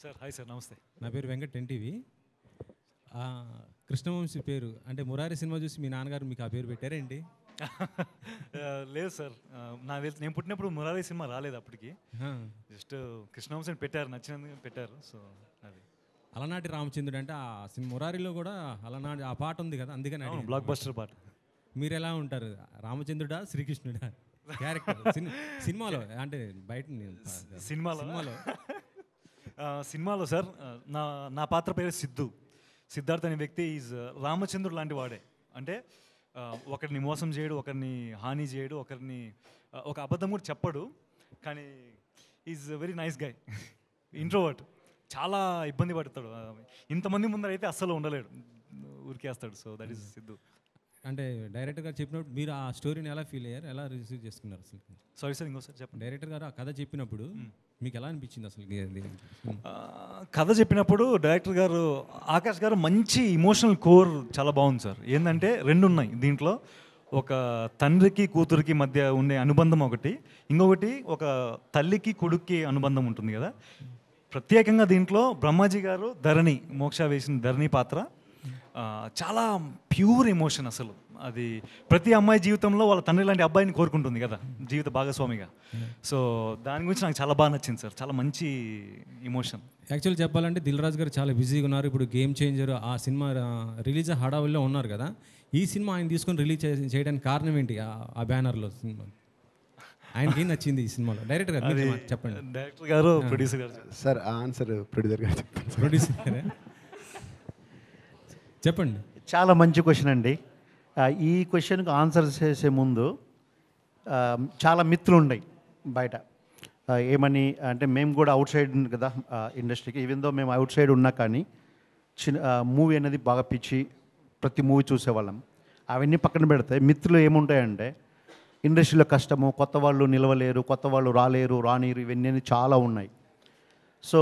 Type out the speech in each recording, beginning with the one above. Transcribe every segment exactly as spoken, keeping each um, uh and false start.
Sir hi sir, నమస్తే. నా పేరు వెంకట్ ఎన్టీవీ. కృష్ణవంశీ పేరు అంటే మురారి సినిమా చూసి మీ నాన్నగారు మీకు ఆ పేరు పెట్టారేంటి? లేదు సార్, నా తెలిసి నేను పుట్టినప్పుడు మురారి సినిమా రాలేదు అప్పటికి. జస్ట్ కృష్ణవంశీ అని పెట్టారు, నచ్చినందుకు పెట్టారు. సో అది అలనాటి రామచంద్రుడు అంటే ఆ సినిమా మురారిలో కూడా అలనాటి ఆ పాట ఉంది కదా, అందుకని బ్లాక్ బస్టర్ పాట. మీరు ఎలా ఉంటారు, రామచంద్రుడా శ్రీకృష్ణుడా క్యారెక్టర్ సినిమాలో? అంటే బయట సినిమాలో సినిమాలో సినిమాలో సార్ నా నా పాత్ర పేరు సిద్ధు. సిద్ధార్థ్ అనే వ్యక్తి ఈజ్ రామచంద్రుడు లాంటి వాడే. అంటే ఒకరిని మోసం చేయడు, ఒకరిని హాని చేయడు, ఒకరిని ఒక అబద్ధం కూడా చెప్పడు. కానీ is very nice guy, introvert. చాలా ఇబ్బంది పడతాడు, ఇంతమంది ముందర అయితే అస్సలు ఉండలేడు, ఊరికేస్తాడు. So that is Siddhu. అంటే డైరెక్టర్ గారు చెప్పినప్పుడు మీరు ఆ స్టోరీని ఎలా ఫీల్ అయ్యారు, ఎలా రిసీవ్ చేసుకున్నారు అసలు? సారీ సార్, ఇంకోసారి చెప్పండి. డైరెక్టర్ గారు ఆ కథ చెప్పినప్పుడు మీకు ఎలా అనిపించింది అసలు? కథ చెప్పినప్పుడు డైరెక్టర్ గారు ఆకాష్ గారు మంచి ఇమోషనల్ కోర్ చాలా బాగుంది సార్. ఏంటంటే రెండు ఉన్నాయి దీంట్లో. ఒక తండ్రికి కూతురికి మధ్య ఉండే అనుబంధం ఒకటి, ఇంకొకటి ఒక తల్లికి కొడుక్కి అనుబంధం ఉంటుంది కదా. ప్రత్యేకంగా దీంట్లో బ్రహ్మాజీ గారు ధరణి, మోక్ష వేసిన ధరణి పాత్ర చాలా ప్యూర్ ఎమోషన్ అసలు. అది ప్రతి అమ్మాయి జీవితంలో వాళ్ళ తండ్రి లాంటి అబ్బాయిని కోరుకుంటుంది కదా, జీవిత భాగస్వామిగా. సో దాని గురించి నాకు చాలా బాగా నచ్చింది సార్, చాలా మంచి ఎమోషన్. యాక్చువల్ చెప్పాలంటే దిల్ రాజు గారు చాలా బిజీగా ఉన్నారు ఇప్పుడు. గేమ్ చేంజర్ ఆ సినిమా రిలీజ్ హడావుల్లో ఉన్నారు కదా. ఈ సినిమా ఆయన తీసుకొని రిలీజ్ చేయడానికి కారణం ఏంటి? ఆ బ్యానర్లో సినిమా ఆయనకి ఏం నచ్చింది ఈ సినిమాలో? డైరెక్టర్ గారు చెప్పండి. డైరెక్టర్ గారు, ప్రొడ్యూసర్ గారు. సార్ ఆన్సర్ ప్రొడ్యూసర్ గారు చెప్తాను. ప్రొడ్యూసర్ గారే చెప్పండి. చాలా మంచి క్వశ్చన్ అండి. ఈ క్వశ్చన్కి ఆన్సర్ చేసే ముందు చాలా మిత్రులు ఉన్నాయి బయట. ఏమని అంటే మేము కూడా అవుట్ సైడ్ కదా ఇండస్ట్రీకి, ఈవెన్ దో మేము అవుట్ సైడ్ ఉన్నా కానీ చిన్న మూవీ అనేది బాగా పిచ్చి, ప్రతి మూవీ చూసేవాళ్ళం. అవన్నీ పక్కన పెడితే మిత్రులు ఏముంటాయంటే ఇండస్ట్రీలో కష్టము, కొత్త వాళ్ళు నిలవలేరు, కొత్త వాళ్ళు రాలేరు, రానిరు, ఇవన్నీ చాలా ఉన్నాయి. సో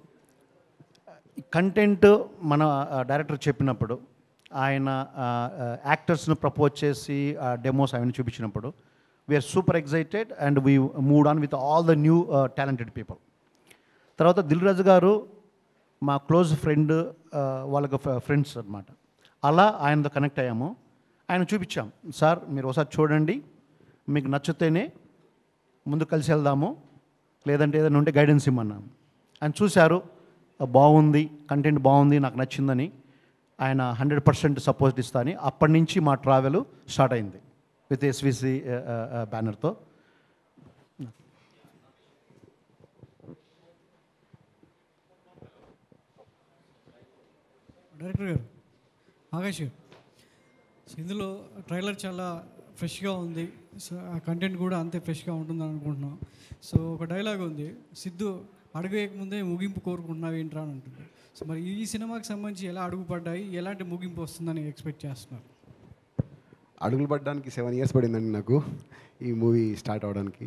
కంటెంట్ మన డైరెక్టర్ చెప్పినప్పుడు ఆయన యాక్టర్స్ను ప్రపోజ్ చేసి డెమోస్ అవన్నీ చూపించినప్పుడు we're super excited and we move on with all the new talented people. తర్వాత దిల్ రాజు గారు మా క్లోజ్ ఫ్రెండ్, వాళ్ళకి ఫ్రెండ్స్ అనమాట. అలా ఆయనతో కనెక్ట్ అయ్యాము. ఆయన చూపించాం, సార్ మీరు ఒకసారి చూడండి, మీకు నచ్చితేనే ముందు కలిసి వెళ్దాము, లేదంటే ఏదైనా ఉంటే గైడెన్స్ ఇమ్మన్నాము. ఆయన చూశారు, బాగుంది, కంటెంట్ బాగుంది, నాకు నచ్చిందని ఆయన హండ్రెడ్ పర్సెంట్ సపోర్ట్ ఇస్తాను. అప్పటి నుంచి మా ట్రావెల్ స్టార్ట్ అయింది విత్ ఎస్విసి బ్యానర్తో. డైరెక్టర్ గారు, ఆకాష్ గారు, ఇందులో ట్రైలర్ చాలా ఫ్రెష్గా ఉంది. సో ఆ కంటెంట్ కూడా అంతే ఫ్రెష్గా ఉంటుందని అనుకుంటున్నాం. సో ఒక డైలాగ్ ఉంది, సిద్ధు అడుగు వేయకముందే ముగింపు కోరుకుంటున్నావు ఏంట్రా అని ఉంటుంది. సో మరి ఈ సినిమాకి సంబంధించి ఎలా అడుగు పడ్డాయి, ఎలాంటి ముగింపు వస్తుందని ఎక్స్పెక్ట్ చేస్తున్నారు? అడుగులు పడడానికి సెవెన్ ఇయర్స్ పడిందండి నాకు ఈ మూవీ స్టార్ట్ అవడానికి.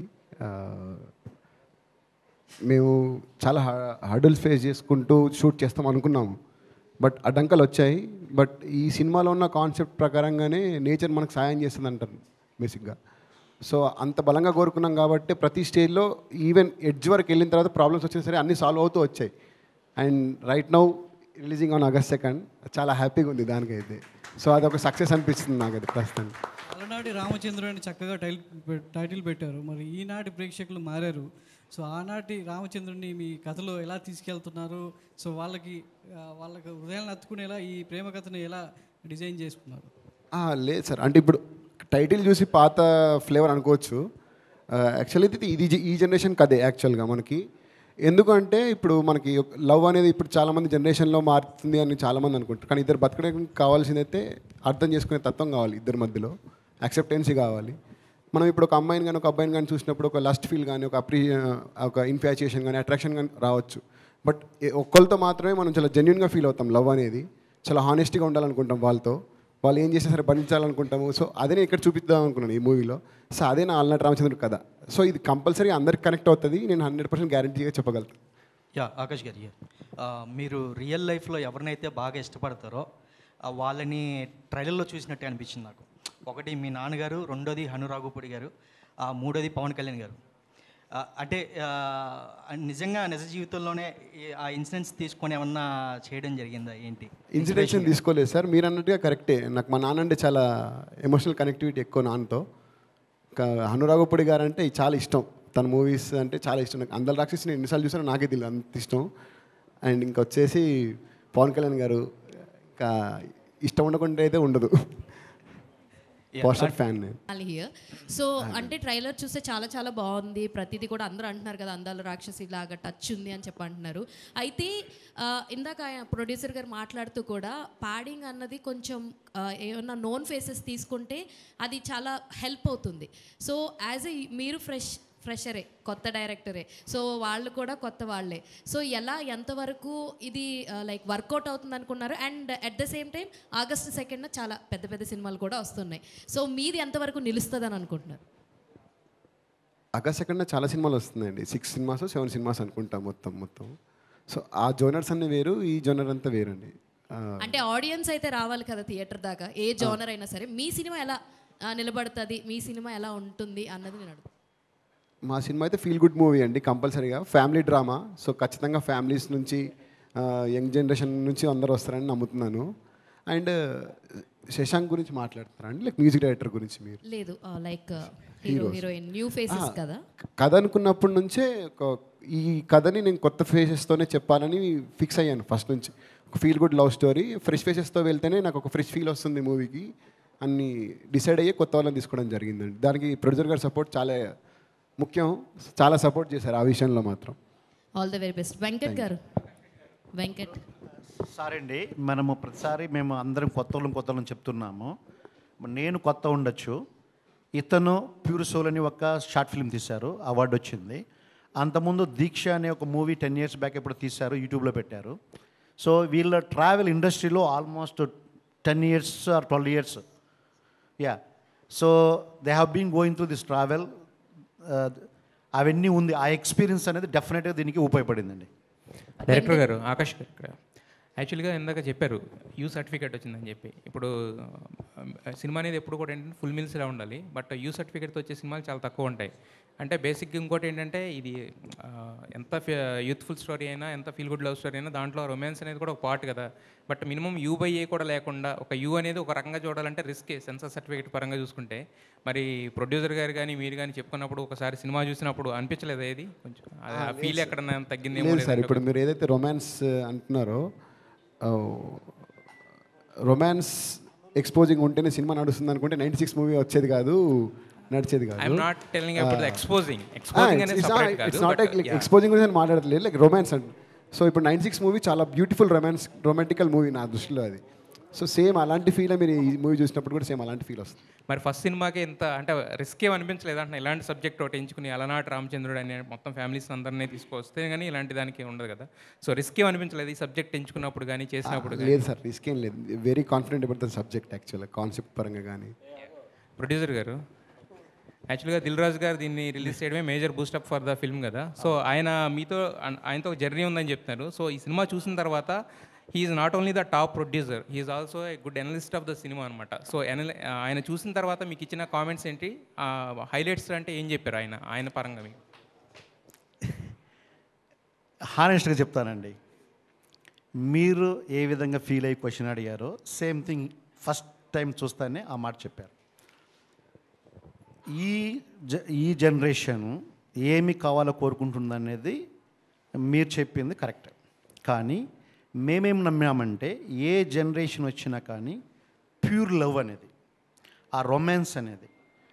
మేము చాలా హర్డల్స్ ఫేస్ చేసుకుంటూ షూట్ చేస్తాం అనుకున్నాము, బట్ అడ్డంకలు వచ్చాయి. బట్ ఈ సినిమాలో ఉన్న కాన్సెప్ట్ ప్రకారంగానే నేచర్ మనకు సాయం చేస్తుంది అంటారు బేసిక్గా. సో అంత బలంగా కోరుకున్నాం కాబట్టి ప్రతి స్టేజ్లో ఈవెన్ ఎడ్జ్ వరకు వెళ్ళిన తర్వాత ప్రాబ్లమ్స్ వచ్చినా సరే అన్నీ సాల్వ్ అవుతూ వచ్చాయి. And right now releasing on August second, చాలా హ్యాపీగా ఉంది దానికైతే. సో అదొక సక్సెస్ అనిపిస్తుంది నాకైతే ప్రస్తుతానికి. అలనాటి రామచంద్రుడు అని చక్కగా టైటిల్ టైటిల్ పెట్టారు, మరి ఈనాటి ప్రేక్షకులు మారారు. సో ఆనాటి రామచంద్రుడిని మీ కథలో ఎలా తీసుకెళ్తున్నారు? సో వాళ్ళకి వాళ్ళకి హృదయాలను అత్తుకునేలా ఈ ప్రేమ కథను ఎలా డిజైన్ చేసుకున్నారు? లేదు సార్, అంటే ఇప్పుడు టైటిల్ చూసి పాత ఫ్లేవర్ అనుకోవచ్చు. యాక్చువల్లీ ఇది ఈ జనరేషన్ కదే యాక్చువల్గా మనకి. ఎందుకంటే ఇప్పుడు మనకి లవ్ అనేది ఇప్పుడు చాలామంది జనరేషన్లో మారుతుంది అని చాలామంది అనుకుంటారు. కానీ ఇద్దరు బతకడానికి కావాల్సిందైతే అర్థం చేసుకునే తత్వం కావాలి, ఇద్దరి మధ్యలో యాక్సెప్టెన్సీ కావాలి. మనం ఇప్పుడు ఒక అమ్మాయిని కానీ ఒక అబ్బాయిని కానీ చూసినప్పుడు ఒక లస్ట్ ఫీల్ కానీ ఒక అప్రీ ఒక ఇన్ఫాచ్యుయేషన్ కానీ అట్రాక్షన్ కానీ రావచ్చు. బట్ ఒక్కరితో మాత్రమే మనం చాలా జెన్యున్గా ఫీల్ అవుతాం. లవ్ అనేది చాలా హానెస్ట్గా ఉండాలనుకుంటాం, వాళ్ళతో వాళ్ళు ఏం చేసినా సరే భరించాలనుకుంటాము. సో అదే నేను ఇక్కడ చూపిద్దాం అనుకున్నాను ఈ మూవీలో. సో అదే నా అలనాటి రామచంద్రుడు కథ. సో ఇది కంపల్సరీ అందరికి కనెక్ట్ అవుతుంది, నేను హండ్రెడ్ పర్సెంట్ గ్యారంటీగా చెప్పగలుగుతాను. యా ఆకాష్ గారు, మీరు రియల్ లైఫ్లో ఎవరినైతే బాగా ఇష్టపడతారో వాళ్ళని ట్రైలర్లో చూసినట్టే అనిపించింది నాకు. ఒకటి మీ నాన్నగారు, రెండోది హనురాఘుపూడి గారు, మూడోది పవన్ కళ్యాణ్ గారు. ఆ, అంటే ఆ, నిజంగా నిజ జీవితంలోనే ఈ- ఆ ఇన్సిడెంట్స్ తీసుకొని ఏమన్నా చేయడం జరిగిందా ఏంటి? ఇన్సిడెంట్స్ ఏం తీసుకోలేదు సార్, మీరు అన్నట్టుగా కరెక్టే. నాకు మా నాన్న అంటే చాలా ఎమోషనల్ కనెక్టివిటీ ఎక్కువ నాన్నతో. ఇంకా హనురాఘపుడి గారు అంటే చాలా ఇష్టం, తన మూవీస్ అంటే చాలా ఇష్టం. నాకు అందరి రాక్షసి నేను ఎన్నిసార్లు చూసినా నాకే తెలియదు, అంత ఇష్టం. అండ్ ఇంకా వచ్చేసి పవన్ కళ్యాణ్ గారు, ఇంకా ఇష్టం ఉండకుండా అయితే ఉండదు. పోస్టర్ ఫ్యాన్ నేను. హియర్ సో అంటే ట్రైలర్ చూస్తే చాలా చాలా బాగుంది, ప్రతిదీ కూడా అందరూ అంటున్నారు కదా అందాల రాక్షసి లాగా టచ్ ఉంది అని చెప్పి అంటున్నారు. అయితే ఆ, ఇందాక ఆయన ప్రొడ్యూసర్ గారు మాట్లాడుతూ కూడా పాడింగ్ అన్నది కొంచెం ఆ, ఏమన్నా నోన్ ఫేసెస్ తీసుకుంటే అది చాలా హెల్ప్ అవుతుంది. సో యాజ్ ఎ మీరు ఫ్రెష్ ఫ్రెషరే, కొత్త డైరెక్టరే, సో వాళ్ళు కూడా కొత్త వాళ్ళే. సో ఎలా ఎంతవరకు ఇది లైక్ వర్కౌట్ అవుతుంది అనుకున్నారు? And at the same time August సెకండ్న చాలా పెద్ద పెద్ద సినిమాలు కూడా వస్తున్నాయి. సో మీది ఎంతవరకు నిలుస్తుంది అని అనుకుంటున్నారు? ఆగస్ట్ సెకండ్ చాలా సినిమాలు వస్తున్నాయండి, సిక్స్ సినిమాస్ సెవెన్ సినిమాస్ అనుకుంటా మొత్తం మొత్తం. సో ఆ జోనర్స్ అన్నీ వేరు, ఈ జోనర్ అంతా వేరండి. ఆ, అంటే ఆడియన్స్ అయితే రావాలి కదా థియేటర్ దాకా, ఏ జోనర్ అయినా సరే. మీ సినిమా ఎలా ఆ, నిలబడుతుంది, మీ సినిమా ఎలా ఉంటుంది అన్నది నేను అడుగుతాను. మా సినిమా అయితే ఫీల్ గుడ్ మూవీ అండి, కంపల్సరీగా ఫ్యామిలీ డ్రామా. సో ఖచ్చితంగా ఫ్యామిలీస్ నుంచి, యంగ్ జనరేషన్ నుంచి అందరూ వస్తారని నమ్ముతున్నాను. అండ్ శశాంక్ గురించి మాట్లాడతారా అండి, లైక్ మ్యూజిక్ డైరెక్టర్ గురించి? మీరు లేదు like hero heroine new faces కదా. కథ అనుకున్నప్పటి నుంచే ఒక ఈ కథని నేను కొత్త ఫేసెస్తోనే చెప్పాలని ఫిక్స్ అయ్యాను ఫస్ట్ నుంచి. ఒక feel good love story, fresh ఫేసెస్తో వెళ్తేనే నాకు ఒక ఫ్రెష్ ఫీల్ వస్తుంది మూవీకి అన్ని డిసైడ్ అయ్యి కొత్త వాళ్ళని తీసుకోవడం జరిగిందండి. దానికి ప్రొడ్యూసర్ గారి సపోర్ట్ చాలా ముఖ్యం, చాలా సపోర్ట్ చేశారు ఆ విషయంలో మాత్రం. All the very best. Venkat గారు, వెంకట్ సారీ అండి, మనము ప్రతిసారి మేము అందరం కొత్త వాళ్ళం కొత్త వాళ్ళని చెప్తున్నాము. నేను కొత్త ఉండొచ్చు, ఇతను ప్యూర్ సోల్ అని ఒక షార్ట్ ఫిల్మ్ తీశారు, అవార్డు వచ్చింది. అంతకుముందు దీక్ష అనే ఒక మూవీ టెన్ ఇయర్స్ బ్యాక్ ఎప్పుడు తీశారు, యూట్యూబ్లో పెట్టారు. సో వీళ్ళ ట్రావెల్ ఇండస్ట్రీలో almost ten years or twelve years yeah. So they have been going through this travel, అవన్నీ ఉంది. ఆ ఎక్స్పీరియన్స్ అనేది డెఫినెట్గా దీనికి ఉపయోగపడిందండి. డైరెక్టర్ గారు, ఆకాష్ గారు ఇక్కడ యాక్చువల్గా ఇందాక చెప్పారు యూ సర్టిఫికేట్ వచ్చిందని చెప్పి. ఇప్పుడు సినిమా అనేది ఎప్పుడు కూడా ఏంటంటే ఫుల్ మీల్స్లా ఉండాలి, బట్ యూ సర్టిఫికేట్తో వచ్చే సినిమాలు చాలా తక్కువ ఉంటాయి. అంటే బేసిక్గా ఇంకోటి ఏంటంటే ఇది ఆ, ఎంత యూత్ఫుల్ స్టోరీ అయినా, ఎంత ఫీల్ గుడ్ లవ్ స్టోరీ అయినా దాంట్లో రొమాన్స్ అనేది కూడా ఒక పార్ట్ కదా. But minimum U by A కూడా లేకుండా ఒక యూ అనేది ఒక రకంగా చూడాలంటే రిస్కే సెన్సార్ సర్టిఫికేట్ పరంగా చూసుకుంటే. మరి ప్రొడ్యూసర్ గారు కానీ మీరు కానీ చెప్పుకున్నప్పుడు ఒకసారి సినిమా చూసినప్పుడు అనిపించలేదు ఏది కొంచెం ఆ ఫీల్ ఎక్కడన్నా తగ్గిందేమో? లేదు సార్, ఇప్పుడు మీరు ఏదైతే రొమాన్స్ అంటున్నారో, రొమాన్స్ ఎక్స్పోజింగ్ ఉంటేనే సినిమా నడుస్తుంది అనుకుంటే నైంటీ సిక్స్ మూవీ వచ్చేది కాదు, నడిచేది కాదు. I'm not telling about exposing exposing అనేది సెపరేట్ కాదు, ఇట్స్ నాట్ లైక్ ఎక్స్పోజింగ్ గురించి నేను మాట్లాడలేదు, లైక్ రొమాన్స్ అండ్. సో ఇప్పుడు నైంటీ సిక్స్ మూవీ చాలా బ్యూటిఫుల్ రొమాన్స్ రొమాంటికల్ మూవీ నా దృష్టిలో అది. సో సేమ్ అలాంటి ఫీల్ మీరు ఈ మూవీ చూసినప్పుడు కూడా సేమ్ అలాంటి ఫీల్ వస్తుంది. మరి ఫస్ట్ సినిమాకి ఎంత అంటే రిస్క్ ఏమి అనిపించలేదు అంటే ఇలాంటి సబ్జెక్ట్ ఒకటి ఎంచుకుని అలనాటి రామచంద్రుడు అనే మొత్తం ఫ్యామిలీస్ అందరినీ తీసుకొస్తే కానీ ఇలాంటి దానికి ఉండదు కదా. సో రిస్క్ ఏమి అనిపించలేదు ఈ సబ్జెక్ట్ ఎంచుకున్నప్పుడు కానీ చేసినప్పుడు? లేదు సార్, రిస్క్ ఏం లేదు, very confident about the subject యాక్చువల్గా, కాన్సెప్ట్ పరంగా కానీ. ప్రొడ్యూసర్ గారు, యాక్చువల్గా దిల్ రాజు గారు దీన్ని రిలీజ్ చేయడమే major boost up for the film కదా. సో ఆయన మీతో ఆయనతో ఒక జర్నీ ఉందని చెప్తున్నారు. సో ఈ సినిమా చూసిన తర్వాత he is not only the top producer, he is also a good analyst of the సినిమా అనమాట. సో అనలి ఆయన చూసిన తర్వాత మీకు ఇచ్చిన కామెంట్స్ ఏంటి, హైలైట్స్ అంటే ఏం చెప్పారు ఆయన ఆయన పరంగా మీకు? హానెస్ట్గా చెప్తానండి, మీరు ఏ విధంగా ఫీల్ అయ్యి క్వశ్చన్ అడిగారో సేమ్ థింగ్ ఫస్ట్ టైం చూస్తానే ఆ మాట చెప్పారు. ఈ జ ఈ జనరేషన్ ఏమి కావాలో కోరుకుంటుందనేది మీరు చెప్పింది కరెక్ట్. కానీ మేమేం నమ్మామంటే ఏ జనరేషన్ వచ్చినా కానీ ప్యూర్ లవ్ అనేది, ఆ రొమాన్స్ అనేది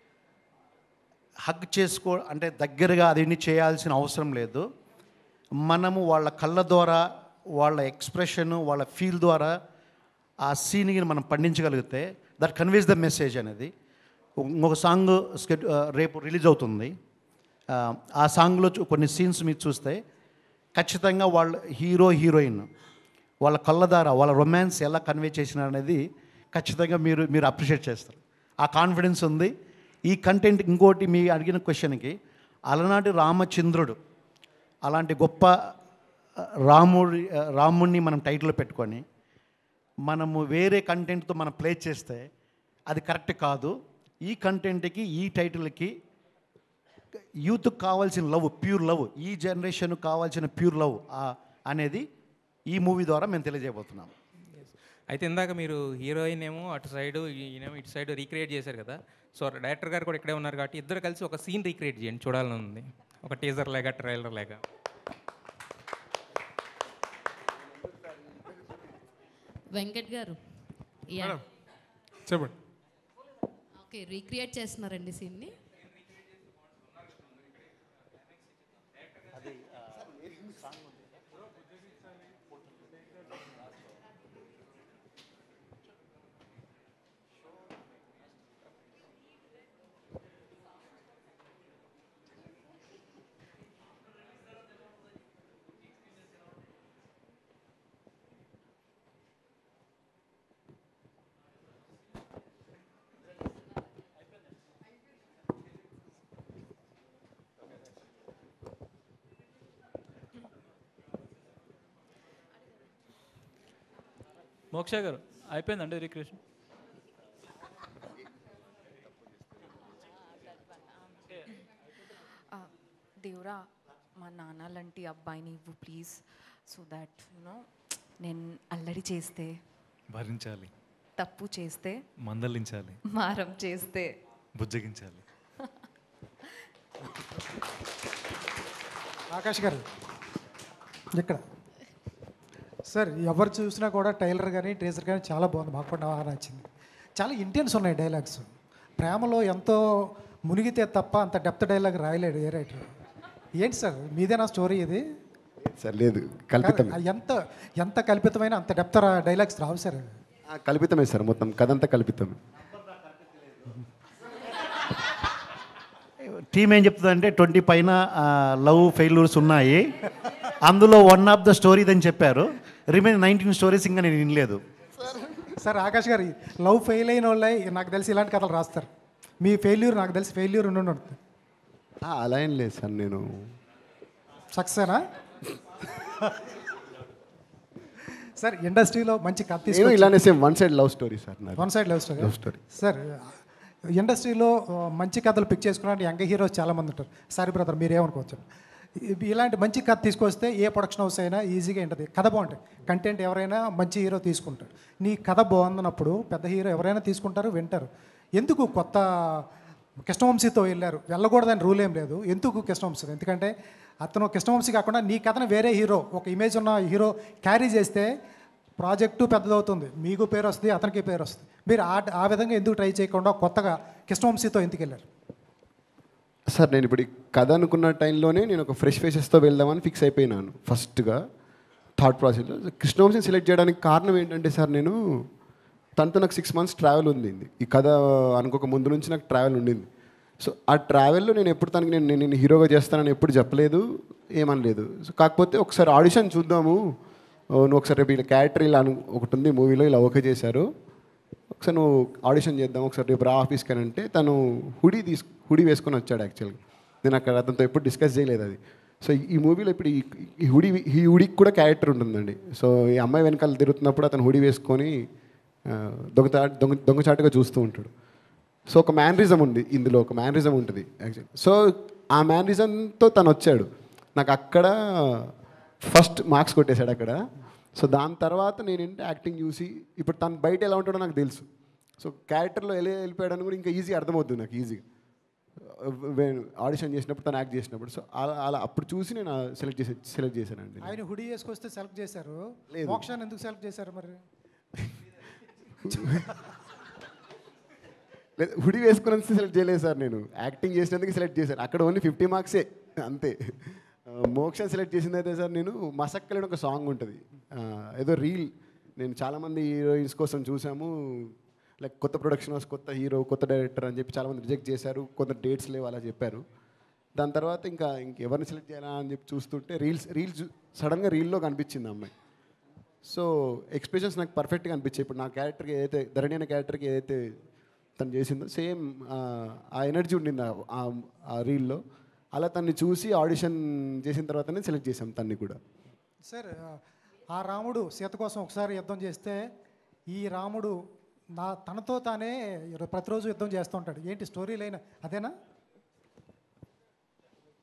హగ్ చేసుకో అంటే దగ్గరగా అదేంటి చేయాల్సిన అవసరం లేదు. మనము వాళ్ళ కళ్ళ ద్వారా, వాళ్ళ ఎక్స్ప్రెషన్, వాళ్ళ ఫీల్ ద్వారా ఆ సీన్ని మనం పండించగలిగితే దట్ కన్వేస్ ద మెసేజ్ అనేది. ఇంకొక సాంగ్ స్కెడ్ రేపు రిలీజ్ అవుతుంది, ఆ సాంగ్లో కొన్ని సీన్స్ మీరు చూస్తే ఖచ్చితంగా వాళ్ళ హీరో హీరోయిన్ వాళ్ళ కళ్ళ ద్వారా వాళ్ళ రొమాన్స్ ఎలా కన్వే చేసినారు అనేది ఖచ్చితంగా మీరు మీరు అప్రిషియేట్ చేస్తారు. ఆ కాన్ఫిడెన్స్ ఉంది. ఈ కంటెంట్ ఇంకోటి మీ అడిగిన క్వశ్చన్కి, అలనాటి రామచంద్రుడు అలాంటి గొప్ప రాముడి రాముడిని మనం టైటిల్లో పెట్టుకొని మనము వేరే కంటెంట్తో మనం ప్లే చేస్తే అది కరెక్ట్ కాదు. ఈ కంటెంట్కి ఈ టైటిల్కి యూత్కి కావాల్సిన లవ్, ప్యూర్ లవ్, ఈ జనరేషన్కి కావాల్సిన ప్యూర్ లవ్ అనేది ఈ మూవీ ద్వారా మేము తెలియజేయబోతున్నాం. అయితే ఇందాక మీరు హీరోయిన్ ఏమో అటు సైడ్, ఈయనేమో ఇటు సైడ్ రీక్రియేట్ చేశారు కదా. సో డైరెక్టర్ గారు కూడా ఇక్కడే ఉన్నారు కాబట్టి ఇద్దరు కలిసి ఒక సీన్ రీక్రియేట్ చేయండి, చూడాలని ఉంది. ఒక టీజర్ లేక ట్రైలర్ లేక. వెంకట్ గారు చెప్పండి. ఓకే, రీక్రియేట్ చేస్తున్నారండి సీన్ని. మోక్ష గారు అయిపోయిందండి రిక్రియేషన్? దేవురా, మా నాన్న లాంటి అబ్బాయిని ఇవ్వు ప్లీజ్, సో దాట్ యూనో నేను అల్లరి చేస్తే భరించాలి, తప్పు చేస్తే మందలించాలి, మారం చేస్తే బుజ్జగించాలి. ఆకాష్ గారు ఇక్కడ సార్, ఎవరు చూసినా కూడా ట్రైలర్ కానీ టీజర్ కానీ చాలా బాగుంది, మాకు కూడా బాగా నచ్చింది. చాలా ఇంటెన్స్ ఉన్నాయి డైలాగ్స్. ప్రేమలో ఎంతో మునిగితే తప్ప అంత డెప్త్ డైలాగ్ రాయలేడు ఏ రైటర్. ఏంటి సార్ మీదేనా స్టోరీ ఇది? సార్ లేదు, కల్పితం. ఎంత ఎంత కల్పితమైన అంత డెప్త్ డైలాగ్స్ రావు సార్. కల్పితమే సార్, మొత్తం కథ అంతా కల్పితమే. టీమ్ ఏం చెప్తుందంటే ట్వంటీ పైన లవ్ ఫెయిల్యూర్స్ ఉన్నాయి, అందులో వన్ ఆఫ్ ద స్టోరీస్ అని చెప్పారు. రిమైన్ నైన్టీన్ స్టోరీస్ ఇంకా నేను వినలేదు. సార్ ఆకాష్ గారు, లవ్ ఫెయిల్ అయిన వాళ్ళే నాకు తెలిసి ఇలాంటి కథలు రాస్తారు. మీ ఫెయిల్యూర్ నాకు తెలిసి ఫెయిల్యూర్ ఉండి ఉంటుంది. అలా ఏం లేదు సార్, నేను సక్సెనా సార్? ఇండస్ట్రీలో మంచి కథ నేను తీసుకొని ఇలానే same one side love story sir. One side love story love story sir. ఇండస్ట్రీలో మంచి కథలు పిక్ చేసుకున్నట్టు యంగ్ హీరోస్ చాలామంది ఉంటారు. సారీ బ్రదర్, మీరేమనుకోవచ్చు. ఇలాంటి మంచి కథ తీసుకొస్తే ఏ ప్రొడక్షన్ హౌస్ అయినా ఈజీగా ఉంటుంది. కథ బాగుంటుంది, కంటెంట్ ఎవరైనా మంచి హీరో తీసుకుంటారు. నీ కథ బాగుందన్నప్పుడు పెద్ద హీరో ఎవరైనా తీసుకుంటారు, వింటారు. ఎందుకు కొత్త కృష్ణవంశీతో వెళ్ళారు? వెళ్ళకూడదని రూల్ ఏం లేదు. ఎందుకు కృష్ణవంశీ? ఎందుకంటే అతను కృష్ణవంశీ కాకుండా నీ కథను వేరే హీరో, ఒక ఇమేజ్ ఉన్న హీరో క్యారీ చేస్తే ప్రాజెక్టు పెద్దదవుతుంది, మీకు పేరు వస్తుంది, అతనికి పేరు వస్తుంది. మీరు ఆ ఆ విధంగా ఎందుకు ట్రై చేయకుండా కొత్తగా కృష్ణవంశీతో ఎందుకు వెళ్ళారు? సార్ నేను ఇప్పుడు ఈ కథ అనుకున్న టైంలోనే నేను ఒక ఫ్రెష్ ఫేసెస్తో వెళ్దామని ఫిక్స్ అయిపోయినాను. ఫస్ట్గా థాట్ ప్రాసెస్లో కృష్ణవంశీని సెలెక్ట్ చేయడానికి కారణం ఏంటంటే సార్, నేను తనతో నాకు సిక్స్ మంత్స్ ట్రావెల్ ఉంది. ఈ కథ అనుకోక ముందు నుంచి నాకు ట్రావెల్ ఉండింది. సో ఆ ట్రావెల్లో నేను ఎప్పుడు తనకి నేను నేను హీరోగా చేస్తానని ఎప్పుడు చెప్పలేదు, ఏమనలేదు. సో కాకపోతే ఒకసారి ఆడిషన్ చూద్దాము, నువ్వు ఒకసారి రేపు ఇలా క్యారెక్టర్ ఇలా అను ఒకటి ఉంది మూవీలో, ఇలా ఓకే చేశారు, ఒకసారి నువ్వు ఆడిషన్ చేద్దాం ఒకసారి రేపు రా ఆఫీస్కి అని అంటే, తను హుడీ తీసు హుడీ వేసుకొని వచ్చాడు. యాక్చువల్గా నేను అక్కడ అతనితో ఎప్పుడు డిస్కస్ చేయలేదు అది. సో ఈ మూవీలో ఇప్పుడు ఈ హుడీ ఈ హుడీకి కూడా క్యారెక్టర్ ఉంటుందండి. సో ఈ అమ్మాయి వెనకాల తిరుగుతున్నప్పుడు అతను హుడీ వేసుకొని దొంగతా దొంగ దొంగచాటుగా చూస్తూ ఉంటాడు. సో ఒక మ్యానరిజం ఉంది ఇందులో, ఒక మ్యానరిజం ఉంటుంది యాక్చువల్లీ. సో ఆ మ్యానరిజంతో తను వచ్చాడు. నాకు అక్కడ ఫస్ట్ మార్క్స్ కొట్టేశాడు అక్కడ. సో దాని తర్వాత నేనేంటి యాక్టింగ్ చూసి ఇప్పుడు తను బయట ఎలా ఉంటాడో నాకు తెలుసు. సో క్యారెక్టర్లో ఎలా వెళ్ళిపోయాడని కూడా ఇంకా ఈజీ అర్థమవుతుంది నాకు ఈజీగా ఆడిషన్ చేసినప్పుడు, తను యాక్ట్ చేసినప్పుడు. సో అలా అలా అప్పుడు చూసి నేను సెలెక్ట్ చేసే సెలెక్ట్ చేశానండి. ఆయన హుడీ వేసుకొస్తే సెలెక్ట్ చేశారు, లేదు. మోక్షాన్ని ఎందుకు సెలెక్ట్ చేశారు మరి? లేదు, హుడీ వేసుకుని సెలెక్ట్ చేయలేదు సార్, నేను యాక్టింగ్ చేసినందుకు సెలెక్ట్ చేశాను. అక్కడ ఓన్లీ ఫిఫ్టీ మార్క్సే అంతే. మోక్ష సెలెక్ట్ చేసింది అయితే సార్, నేను మసక్కలేని ఒక సాంగ్ ఉంటుంది, ఏదో రీల్. నేను చాలామంది హీరోయిన్స్ కోసం చూసాము, లైక్ కొత్త ప్రొడక్షన్ హౌస్, కొత్త హీరో, కొత్త డైరెక్టర్ అని చెప్పి చాలామంది రిజెక్ట్ చేశారు, కొంత డేట్స్ లేవు అలా చెప్పారు. దాని తర్వాత ఇంకా ఇంకెవరిని సెలెక్ట్ చేయాలా అని చెప్పి చూస్తుంటే రీల్స్ రీల్స్ సడన్గా రీల్లో కనిపించింది అమ్మాయి. సో ఎక్స్ప్రెషన్స్ నాకు పర్ఫెక్ట్గా అనిపించాయి. ఇప్పుడు నా క్యారెక్టర్కి ఏదైతే ధరణి అనే క్యారెక్టర్కి ఏదైతే తను చేసిందో సేమ్ ఆ ఎనర్జీ ఉండింది ఆ రీల్లో. అలా తన్ని చూసి ఆడిషన్ చేసిన తర్వాతనే సెలెక్ట్ చేసాం తన్ని కూడా. సార్ ఆ రాముడు సీత కోసం ఒకసారి యుద్ధం చేస్తే, ఈ రాముడు నా తనతో తానే ప్రతిరోజు యుద్ధం చేస్తూ ఉంటాడు. ఏంటి స్టోరీ లైన్ అదేనా?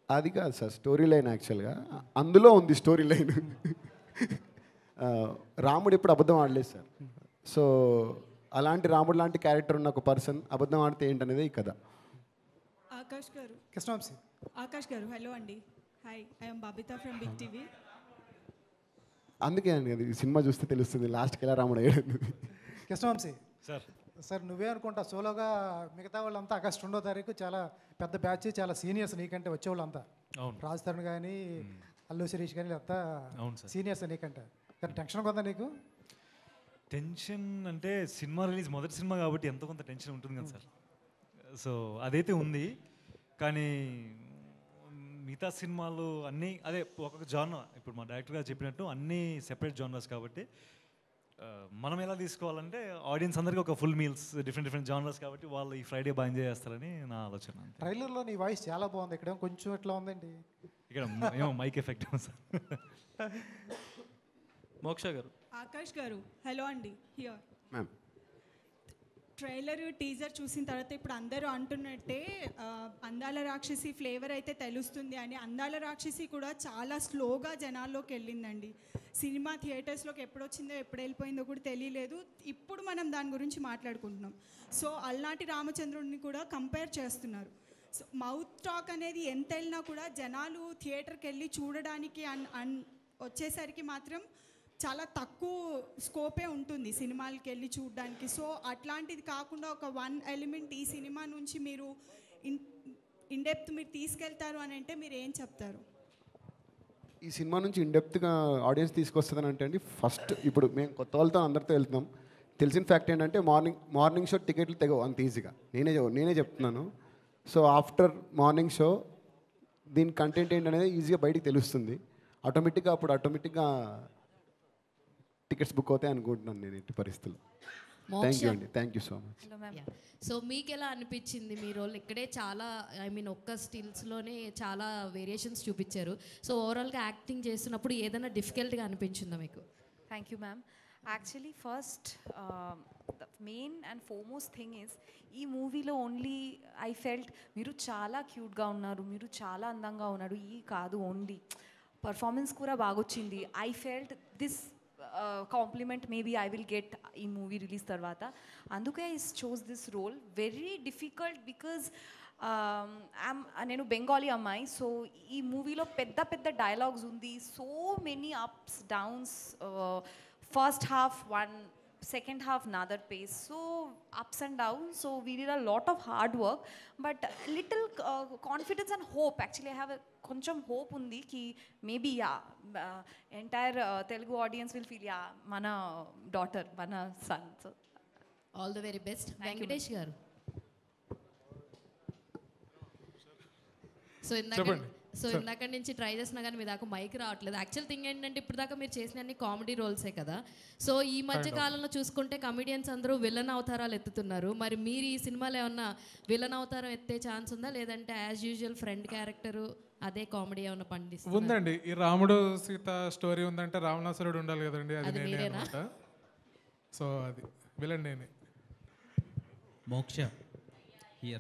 అది కాదు సార్ స్టోరీ లైన్ యాక్చువల్గా అందులో ఉంది స్టోరీ లైన్. రాముడు ఎప్పుడు అబద్ధం ఆడలేదు సార్. సో అలాంటి రాముడు లాంటి క్యారెక్టర్ ఉన్న ఒక పర్సన్ అబద్ధం ఆడితే ఏంటనేది ఈ కథ. ఆకాష్ గారు కృష్ణవంశీ ఆకాష్ గారు హలో అండి. Hi, I'm Babitha from Big TV. అందుకే అండి అది సినిమా చూస్తే తెలుస్తుంది లాస్ట్కి ఎలా రాముడు అయ్యాడు. కృష్ణవంశీ సార్ సార్ నువ్వే అనుకుంటా సోలోగా మిగతా వాళ్ళంతా ఆగస్ట్ రెండో తారీఖు చాలా పెద్ద బ్యాచ్, చాలా సీనియర్స్ నీకంటే వచ్చేవాళ్ళంతా. అవును. రాజ్ తరుణ్ కానీ అల్లు శిరీష్ కానీ అంతా అవును సార్. సీనియర్స్ నీకంటే టెన్షన్ కొందా నీకు? టెన్షన్ అంటే సినిమా రిలీజ్ మొదటి సినిమా కాబట్టి ఎంతో కొంత టెన్షన్ ఉంటుంది కదా సార్. సో అదైతే ఉంది. కానీ మిగతా సినిమాలు అన్నీ అదే ఒక్కొక్క జానర్, ఇప్పుడు మా డైరెక్టర్ గారు చెప్పినట్టు అన్నీ సెపరేట్ జానర్స్ కాబట్టి మనం ఎలా తీసుకోవాలంటే ఆడియన్స్ అందరికీ ఒక full meals different different genres కాబట్టి వాళ్ళు ఈ ఫ్రైడే బాగా ఎంజాయ్ చేస్తారని నా ఆలోచన. ట్రైలర్లో నీ వాయిస్ చాలా బాగుంది, ఇక్కడ కొంచెం ఎట్లా ఉందండి? ఇక్కడ ఏమో మైక్ ఎఫెక్ట్ సార్. మోక్ష గారు ఆకాష్ గారు హలో అండి. హియర్ మ్యామ్ ట్రైలర్ టీజర్ చూసిన తర్వాత ఇప్పుడు అందరూ అంటున్నట్టే ఆ, అందాల రాక్షసి ఫ్లేవర్ అయితే తెలుస్తుంది అని. అందాల రాక్షసి కూడా చాలా స్లోగా జనాల్లోకి వెళ్ళిందండి. సినిమా థియేటర్స్లోకి ఎప్పుడు వచ్చిందో ఎప్పుడు వెళ్ళిపోయిందో కూడా తెలియలేదు. ఇప్పుడు మనం దాని గురించి మాట్లాడుకుంటున్నాం. సో అల్నాటి రామచంద్రుడిని కూడా కంపేర్ చేస్తున్నారు. సో మౌత్ టాక్ అనేది ఎంత వెళ్ళినా కూడా జనాలు థియేటర్కి వెళ్ళి చూడడానికి అన్ అన్ వచ్చేసరికి మాత్రం చాలా తక్కువ స్కోపే ఉంటుంది సినిమాలకి వెళ్ళి చూడడానికి. సో అట్లాంటిది కాకుండా ఒక వన్ ఎలిమెంట్ ఈ సినిమా నుంచి మీరు ఇన్ ఇన్డెప్త్ మీరు తీసుకెళ్తారు అని అంటే మీరు ఏం చెప్తారు? ఈ సినిమా నుంచి ఇన్డెప్త్గా ఆడియన్స్ తీసుకొస్తుందని అంటే అండి, ఫస్ట్ ఇప్పుడు మేము కొత్త వాళ్ళతో అందరితో వెళ్తున్నాం. తెలిసిన ఫ్యాక్ట్ ఏంటంటే మార్నింగ్ మార్నింగ్ షో టికెట్లు తెగవు అంత ఈజీగా. నేనే నేనే చెప్తున్నాను. సో ఆఫ్టర్ మార్నింగ్ షో దీని కంటెంట్ ఏంటనేది ఈజీగా బయటికి తెలుస్తుంది. ఆటోమేటిక్గా అప్పుడు ఆటోమేటిక్గా టికెట్స్ బుక్ అవుతాయి అనుకుంటున్నాను నేను ఇట్టి పరిస్థితుల్లో. థ్యాంక్ యూ అండి, thank you so much. So మీకు ఎలా అనిపించింది? మీ రోల్ ఇక్కడే చాలా ఐ మీన్ ఒక్క స్టిల్స్లోనే చాలా వేరియేషన్స్ చూపించారు. సో ఓవరాల్గా యాక్టింగ్ చేస్తున్నప్పుడు ఏదైనా డిఫికల్ట్గా అనిపించిందా మీకు? Thank you ma'am. Actually first the main and foremost thing is ఈ మూవీలో ఓన్లీ ఐ ఫెల్ట్ మీరు చాలా క్యూట్గా ఉన్నారు, మీరు చాలా అందంగా ఉన్నారు, ఈ కాదు ఓన్లీ పర్ఫార్మెన్స్ కూడా బాగొచ్చింది. I felt this compliment maybe I will get ఈ మూవీ రిలీజ్ తర్వాత. అందుకే I chose this role. Very difficult because నేను బెంగాలీ అమ్మాయి. సో ఈ మూవీలో పెద్ద పెద్ద డైలాగ్స్ ఉంది, so many ups downs. First half one, second half another pace, so ups and downs. So we did a lot of hard work, but little uh, confidence and hope. Actually I have a koncham hope undi ki maybe yeah uh, entire uh, Telugu audience will feel yeah mana daughter mana son. So all the very best. Venkatesh గారు so ఇందాక so ఇందాక నుంచి try చేసినా కానీ మీ దాకా mic రావట్లేదు. Actual thing ఏంటంటే ఇప్పుడు దాకా మీరు చేసిన అన్ని కామెడీ రోల్సే కదా. సో ఈ మధ్య కాలంలో చూసుకుంటే కమెడియన్స్ అందరూ విలన్ అవతారాలు ఎత్తుతున్నారు. మరి మీరు ఈ సినిమాలో ఏమన్నా విలన్ అవతారం ఎత్తే ఛాన్స్ ఉందా, లేదంటే యాజ్ యూజువల్ ఫ్రెండ్ క్యారెక్టర్ అదే కామెడీ ఏమన్నా పండిస్తుంది? ఉందండి. ఈ రాముడు సీత స్టోరీ ఉందంటే రావణాసురుడు ఉండాలి కదండి, అది నేనే అనమాట. సో అది విలన్ నేనే. Moksha here.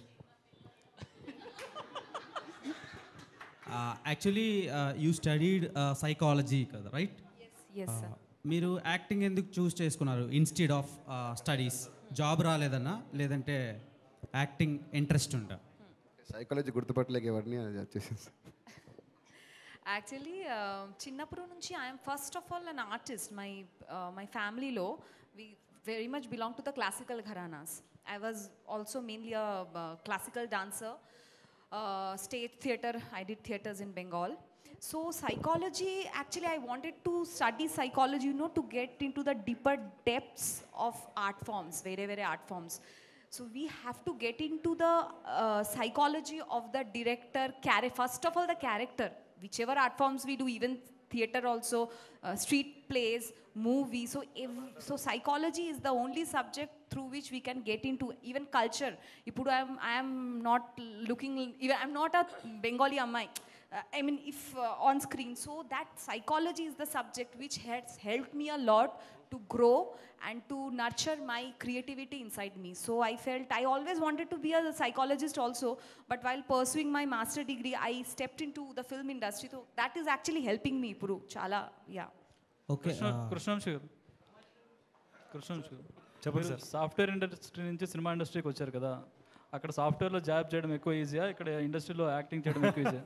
Actually you studied psychology కదా, రైట్? yes sir. మీరు యాక్టింగ్ ఎందుకు చూస్ చేసుకున్నారు ఇన్స్టెడ్ ఆఫ్ స్టడీస్? జాబ్ రాలేదన్నా, లేదంటే యాక్టింగ్ ఇంట్రెస్ట్ ఉందా? సైకాలజీ గుర్తుపట్టలేక ఎవరిని అది వచ్చేసింది. యాక్చువల్లీ చిన్నప్పటి నుంచి I'm first of all an artist. My my ఫ్యామిలీలో we very much belong to the classical gharanas. I was also mainly a classical dancer. Uh, stage theatre, I did theatres in Bengal. So psychology, actually I wanted to study psychology, you know, to get into the deeper depths of art forms, very very art forms. So we have to get into the uh, psychology of the director, char- first of all the character, whichever art forms we do, even theatre also, uh, street plays, movie. So ev- so psychology is the only subject through which we can get into even culture. Ipudu I am I am not looking, even I am not a Bengali ammai. uh, I mean, if uh, on screen. So that psychology is the subject which has helped me a lot to grow and to nurture my creativity inside me. So I felt I always wanted to be a psychologist also, but while pursuing my master degree, I stepped into the film industry. So that is actually helping me, Puru. Chala, yeah. Okay Krishna Krishna Vamsi గారు కృష్ణవంశీ గారు చెప్పండి మీరు software industry నుంచి cinema ఇండస్ట్రీకి వచ్చారు కదా, అక్కడ సాఫ్ట్వేర్లో జాబ్ చేయడం ఎక్కువ ఈజీయా, ఇక్కడ ఇండస్ట్రీలో యాక్టింగ్ చేయడం ఎక్కువ ఈజీయా?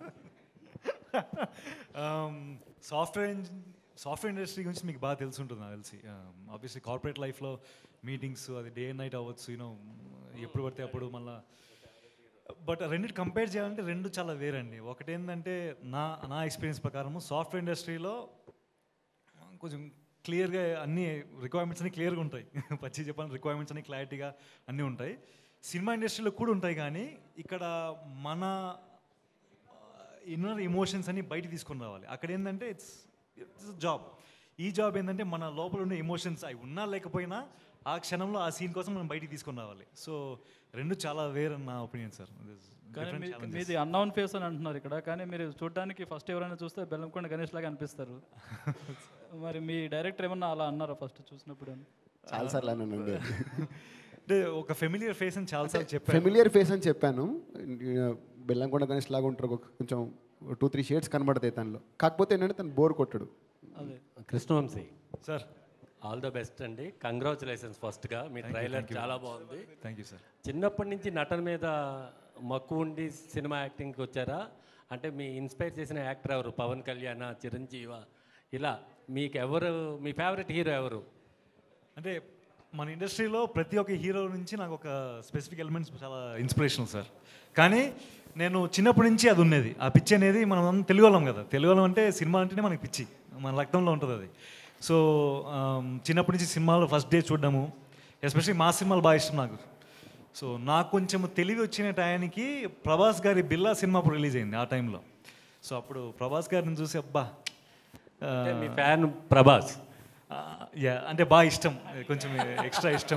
సాఫ్ట్వేర్ సాఫ్ట్వేర్ ఇండస్ట్రీ గురించి మీకు బాగా తెలిసి ఉంటుంది నాకు తెలిసి. ఆబ్వియస్లీ కార్పొరేట్ లైఫ్లో మీటింగ్స్ అది డే అండ్ నైట్ అవ్వచ్చు, యూనో ఎప్పుడు పడితే అప్పుడు మళ్ళీ. బట్ రెండింటి కంపేర్ చేయాలంటే రెండు చాలా వేరండి. ఒకటేంటంటే నా నా ఎక్స్పీరియన్స్ ప్రకారము సాఫ్ట్వేర్ ఇండస్ట్రీలో కొంచెం క్లియర్గా అన్ని రిక్వైర్మెంట్స్ అన్ని క్లియర్గా ఉంటాయి. పచ్చి చెప్పాలని రిక్వైర్మెంట్స్ అన్ని క్లారిటీగా అన్నీ ఉంటాయి. సినిమా ఇండస్ట్రీలో కూడా ఉంటాయి, కానీ ఇక్కడ మన ఇన్నర్ ఎమోషన్స్ అన్ని బయట తీసుకొని రావాలి. అక్కడ ఏంటంటే ఇట్స్ ఇట్స్ జాబ్. ఈ జాబ్ ఏంటంటే మన లోపల ఉండే ఎమోషన్స్ అవి ఉన్నా లేకపోయినా ఆ క్షణంలో ఆ సీన్ కోసం మనం బయటికి తీసుకొని రావాలి. సో రెండు చాలా వేరే నా ఒపీనియన్ సార్. కానీ మీ- మీది అన్నౌన్ ఫేస్ అని అంటున్నారు ఇక్కడ, కానీ మీరు చూడడానికి ఫస్ట్ ఎవరైనా చూస్తే బెల్లంకొండ గణేష్ లాగా అనిపిస్తారు. మరి మీ డైరెక్టర్ ఏమన్నా అలా అన్నారా ఫస్ట్ చూసినప్పుడు? చాలా సార్లు అన్నానండి. అంటే ఒక ఫెమిలియర్ ఫేస్ అని చాలాసార్లు చెప్పాను. ఫెమిలియర్ ఫేస్ అని చెప్పాను. బెల్లంకొండ గణేష్ లాగా ఉంటారు, ఒక కొంచెం టూ త్రీ షేడ్స్ కనబడతాయి తనలో. కాకపోతే ఏంటంటే తను బోర్ కొట్టడు. Krishna Vamsi sir, all the best అండి. కంగ్రాచులేషన్స్ ఫస్ట్గా, మీ ట్రైలర్ చాలా బాగుంది. Thank you sir. చిన్నప్పటి నుంచి నటన మీద మక్కువ ఉండి సినిమా యాక్టింగ్కి వచ్చారా? అంటే మీ ఇన్స్పైర్ చేసిన యాక్టర్ ఎవరు? పవన్ కళ్యాణ్, చిరంజీవ, ఇలా మీకు ఎవరు మీ ఫేవరెట్ హీరో ఎవరు? అంటే మన ఇండస్ట్రీలో ప్రతి ఒక్క హీరో నుంచి నాకు ఒక స్పెసిఫిక్ ఎలిమెంట్స్ చాలా ఇన్స్పిరేషనల్ సార్. కానీ నేను చిన్నప్పటి నుంచి అది ఉండేది. ఆ పిచ్చి అనేది మనం అందరం తెలుగు వాళ్ళం కదా. తెలుగు వాళ్ళం అంటే సినిమా అంటేనే మనకి పిచ్చి, మన రక్తంలో ఉంటుంది అది. సో చిన్నప్పటి నుంచి సినిమాలు ఫస్ట్ డే చూడడము, ఎస్పెషల్లీ మా సినిమాలు బాగా ఇష్టం నాకు. సో నాకు కొంచెం తెలివి వచ్చిన టయానికి ప్రభాస్ గారి బిల్లా సినిమా అప్పుడు రిలీజ్ అయింది ఆ టైంలో. సో అప్పుడు ప్రభాస్ గారిని చూసి అబ్బా, మీ ఫ్యాన్ ప్రభాస్? యా, అంటే బాగా ఇష్టం, కొంచెం ఎక్స్ట్రా ఇష్టం.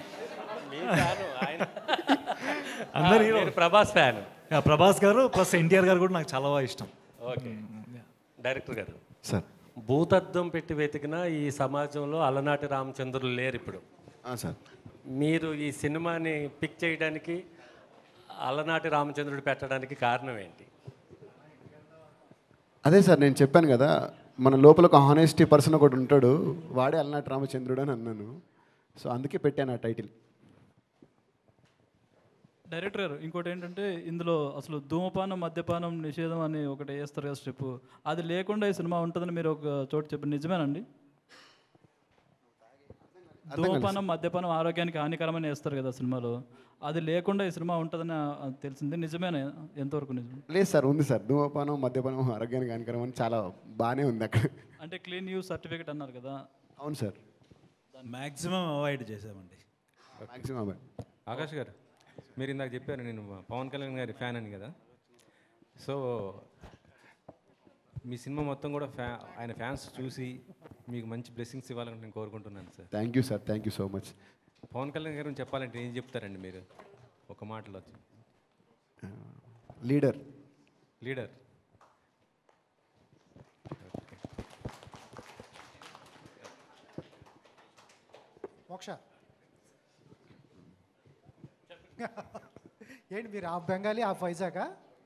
అందరు హీరో ప్రభాస్ ఫ్యాన్. ప్రభాస్ గారు ప్లస్ ఎన్టీఆర్ గారు కూడా నాకు చాలా బాగా ఇష్టం. ఓకే డైరెక్టర్ గారు సార్, భూతద్దం పెట్టి వెతికిన ఈ సమాజంలో అలనాటి రామచంద్రులు లేరు ఇప్పుడు. సార్, మీరు ఈ సినిమాని పిక్ చేయడానికి, అలనాటి రామచంద్రుడు పెట్టడానికి కారణం ఏంటి? అదే సార్, నేను చెప్పాను కదా, మన లోపల ఒక హానెస్టీ పర్సన్ ఒకటి ఉంటాడు, వాడే అలనాటి రామచంద్రుడు అని అన్నాను. సో అందుకే పెట్టాను ఆ టైటిల్. డైరెక్టర్ గారు ఇంకోటి ఏంటంటే ఇందులో అసలు ధూమపానం మద్యపానం నిషేధం అని ఒకటి వేస్తారు కదా స్టెప్, అది లేకుండా ఈ సినిమా ఉంటుందని మీరు ఒక చోటు చెప్పారు, నిజమేనండి? ధూమపానం మద్యపానం ఆరోగ్యానికి హానికరమని వేస్తారు కదా సినిమాలో, అది లేకుండా ఈ సినిమా ఉంటుందని తెలిసింది, నిజమేనా? ఎంతవరకు నిజం? లేదు సార్, ఉంది సార్. ధూమపానం మద్యపానం ఆరోగ్యానికి హానికరం అని చాలా బాగానే ఉంది అక్కడ. అంటే క్లీన్ యూస్ సర్టిఫికేట్ అన్నారు కదా. అవును సార్, మ్యాక్సిమం అవాయిడ్ చేసామండి. Maximum avoid. ఆకాష్ గారు, మీరు ఇందాక చెప్పారు నేను పవన్ కళ్యాణ్ గారి ఫ్యాన్ అని కదా. సో మీ సినిమా మొత్తం కూడా ఫ్యా ఆయన ఫ్యాన్స్ చూసి మీకు మంచి బ్లెస్సింగ్స్ ఇవ్వాలని నేను కోరుకుంటున్నాను sir. Thank you sir, thank you so much. Pawan Kalyan గారిని చెప్పాలంటే ఏం చెప్తారండి మీరు ఒక మాటలో? లీడర్. లీడర్. మోక్ష ఏంటి మీరు ఆ బెంగాలీ ఆ వైజాగా?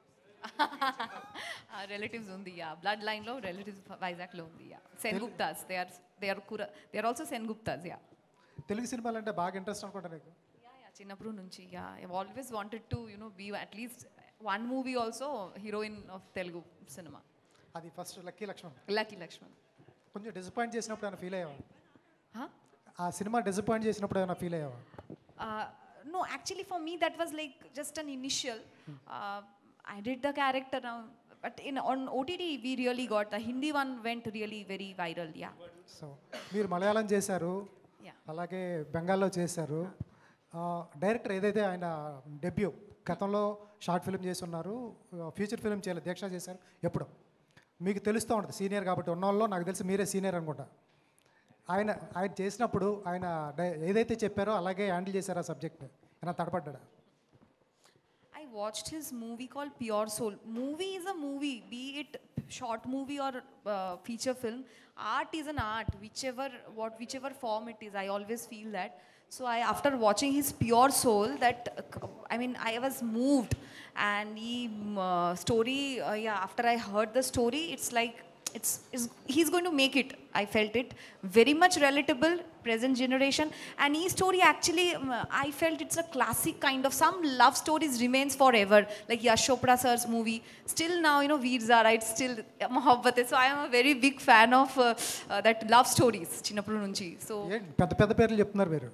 రిలేటివ్స్ ఉంది, యా. బ్లడ్ లైన్లో రిలేటివ్స్ వైజాగ్లో ఉంది, yeah. Senguptas, they are they are కుర they are also Senguptas, yeah. Telugu సినిమాలు అంటే బాగా ఇంట్రెస్ట్ అనుకుంటా నీకు? యా యా చిన్నప్పుడు నుంచి, yeah. I always wanted to you know be at least one movie also heroine of Telugu సినిమా. అది first lucky Lakshman. Lucky Lakshman. కొంచెం డిసప్పాయింట్ చేసినప్పుడు ఏమైనా ఫీల్ అయ్యావా? ఆ సినిమా డిసప్పాయింట్ చేసినప్పుడు ఏమైనా ఫీల్ అయ్యావా? No, actually for me that was like just an initial. Uh, I did the character now, but in on O T T we really got the Hindi one went really very viral, yeah. సో మీరు మలయాళం చేశారు, Yeah. అలాగే బెంగాల్లో చేశారు. Director ఏదైతే ఆయన debut గతంలో short film చేసి ఉన్నారు, ఫ్యూచర్ ఫిల్మ్ చేయలేదు, దీక్ష చేశారు. ఎప్పుడు మీకు తెలుస్తూ ఉంటుంది సీనియర్ కాబట్టి, ఉన్న వాళ్ళు నాకు తెలిసి మీరే సీనియర్ అనుకుంటా. ఆయన ఆయన చేసినప్పుడు ఆయన ఏదైతే చెప్పారో అలాగే హ్యాండిల్ చేశారు ఆ సబ్జెక్ట్, ఏమైనా తడపడ్డా? I watched his movie called Pure Soul. Movie is a movie, be it short movie or uh, feature film. Art is an art, whichever what whichever form it is. I always feel that. So I, after watching his Pure Soul, that uh, I mean, I was moved, and the uh, story, uh, yeah. After I heard the story, it's like it's, it's he's going to make it. I felt it very much relatable, present generation, and his story actually, um, I felt it's a classic kind of, some love stories remains forever, like Yash Chopra sir's movie. Still now, you know, Veer Zara, it's still Mohabbat. So I am a very big fan of uh, uh, that love stories, చిన్నప్పుడు నుంచి. So పెద్ద పెద్ద పేర్లు చెప్తున్నారు మీరు,